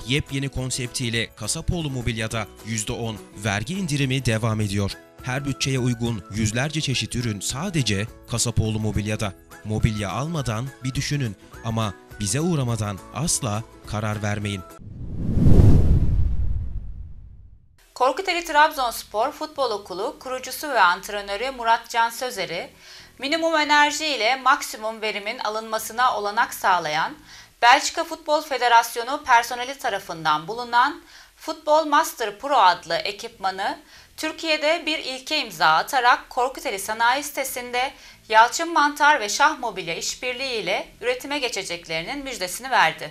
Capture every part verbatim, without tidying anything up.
Yepyeni konseptiyle Kasapoğlu Mobilya'da yüzde on vergi indirimi devam ediyor. Her bütçeye uygun yüzlerce çeşit ürün sadece Kasapoğlu Mobilya'da. Mobilya almadan bir düşünün ama bize uğramadan asla karar vermeyin. Korkuteli Trabzonspor Futbol Okulu kurucusu ve antrenörü Murat Can Sözer'i, minimum enerji ile maksimum verimin alınmasına olanak sağlayan Belçika Futbol Federasyonu personeli tarafından bulunan Futbol Master Pro adlı ekipmanı Türkiye'de bir ilke imza atarak Korkuteli Sanayi Sitesi'nde Yalçın Mantar ve Şah Mobilya işbirliği ile üretime geçeceklerinin müjdesini verdi.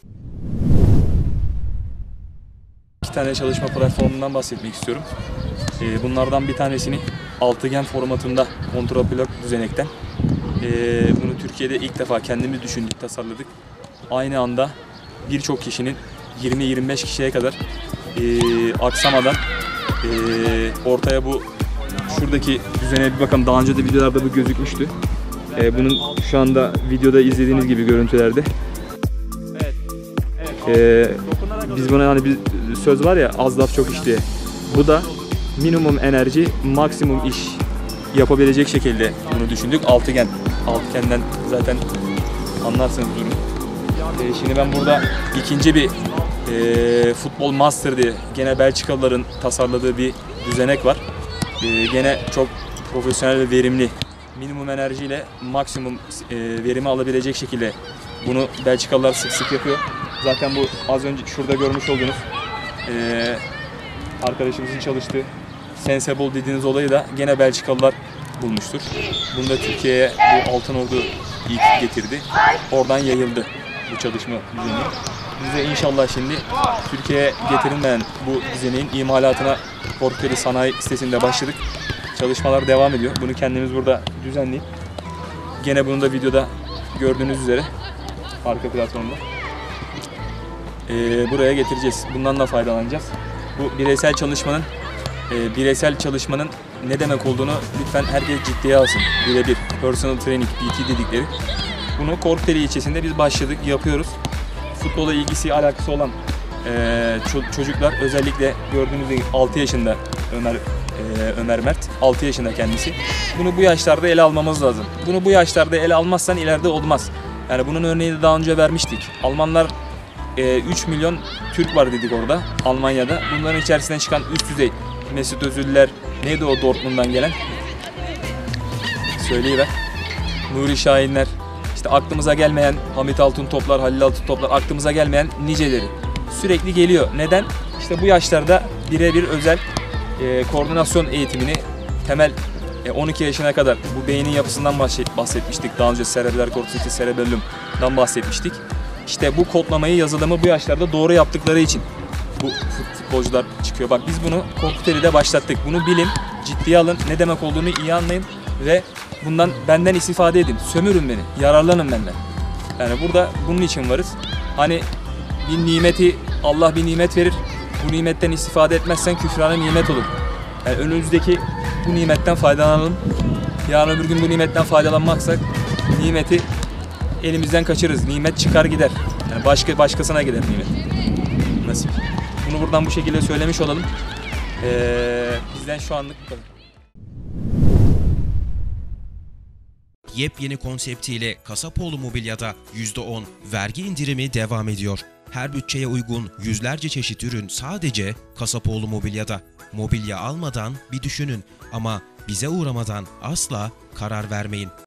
İki tane çalışma platformundan bahsetmek istiyorum. Bunlardan bir tanesini altıgen formatında kontraplak düzenekten. Bunu Türkiye'de ilk defa kendimiz düşündük, tasarladık. Aynı anda birçok kişinin yirmi yirmi beş kişiye kadar aksamadan ortaya bu şuradaki düzene bir bakalım. Daha önce de videolarda bu gözükmüştü. Bunun şu anda videoda izlediğiniz gibi görüntülerde. Ee, biz buna hani bir söz var ya, az laf çok iş diye. Bu da minimum enerji, maksimum iş yapabilecek şekilde bunu düşündük. Altıgen. Altıgenden zaten anlarsınız durumu. Ee, şimdi ben burada ikinci bir e, Futbol Master diye gene Belçikalıların tasarladığı bir düzenek var. Ee, gene çok profesyonel ve verimli. Minimum enerjiyle maksimum e, verimi alabilecek şekilde bunu Belçikalılar sık sık yapıyor. Zaten bu az önce şurada görmüş olduğunuz e, arkadaşımızın çalıştığı Sensible dediğiniz olayı da gene Belçikalılar bulmuştur. Bunu da Türkiye'ye bu Altın Ordu ilk getirdi. Oradan yayıldı bu çalışma düzeni. Biz de inşallah şimdi Türkiye'ye getirilmeyen bu düzeneğin imalatına Korkuteli Sanayi Sitesi'nde başladık. Çalışmalar devam ediyor. Bunu kendimiz burada düzenleyip gene bunu da videoda gördüğünüz üzere arka platformda Ee, buraya getireceğiz. Bundan da faydalanacağız. Bu bireysel çalışmanın e, bireysel çalışmanın ne demek olduğunu lütfen herkes ciddiye alsın. Birebir personal training, P T dedikleri. Bunu Korkuteli ilçesinde biz başladık, yapıyoruz. Futbola ilgisi, alakası olan e, ço çocuklar, özellikle gördüğünüz gibi altı yaşında Ömer e, Ömer Mert, altı yaşında kendisi. Bunu bu yaşlarda ele almamız lazım. Bunu bu yaşlarda ele almazsan ileride olmaz. Yani bunun örneğini daha önce vermiştik. Almanlar üç milyon Türk var dedik orada, Almanya'da. Bunların içerisinden çıkan üst düzey Mesut Özil'ler, neydi o Dortmund'dan gelen? Söyleyiver. Nuri Şahinler, işte aklımıza gelmeyen Hamit Altıntoplar, Halil Altıntoplar, aklımıza gelmeyen niceleri sürekli geliyor. Neden? İşte bu yaşlarda birebir özel e, koordinasyon eğitimini temel e, on iki yaşına kadar bu beynin yapısından bahsetmiştik. Daha önce cerebral cortex, cerebellum'dan bahsetmiştik. İşte bu kodlamayı, yazılımı bu yaşlarda doğru yaptıkları için bu futbolcular çıkıyor. Bak biz bunu Korkuteli'de başlattık. Bunu bilin, ciddiye alın, ne demek olduğunu iyi anlayın ve bundan benden istifade edin. Sömürün beni, yararlanın benden. Yani burada bunun için varız. Hani bir nimeti, Allah bir nimet verir. Bu nimetten istifade etmezsen küfrana nimet olur. Yani önümüzdeki bu nimetten faydalanalım. Yarın öbür gün bu nimetten faydalanmazsak nimeti elimizden kaçırırız. Nimet çıkar gider. Yani başka başkasına gider nimet. Nasip. Bunu buradan bu şekilde söylemiş olalım. Ee, bizden şu anlık bu kadar. Yepyeni konseptiyle Kasapoğlu Mobilya'da yüzde on vergi indirimi devam ediyor. Her bütçeye uygun yüzlerce çeşit ürün sadece Kasapoğlu Mobilya'da. Mobilya almadan bir düşünün ama bize uğramadan asla karar vermeyin.